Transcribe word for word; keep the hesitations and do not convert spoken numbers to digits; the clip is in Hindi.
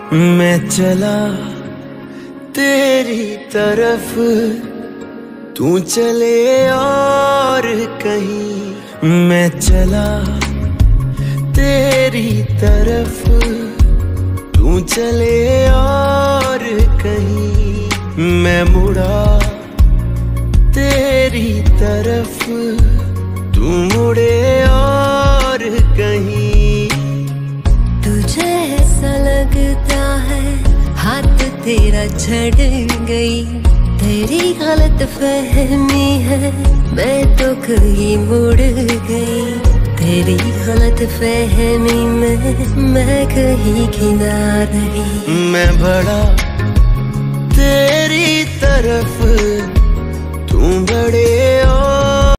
मैं चला तेरी तरफ, तू चले और कहीं। मैं चला तेरी तरफ, तू चले और कहीं। मैं मुड़ा तेरी तरफ, तू मुड़े और कहीं। तुझे ऐसा लगता है हाथ तेरा छड़ गई, तेरी गलत फहमी है, मैं तो कहीं मुड़ गई। तेरी गलत फहमी में मैं कहीं किना रही। मैं बढ़ा तेरी तरफ,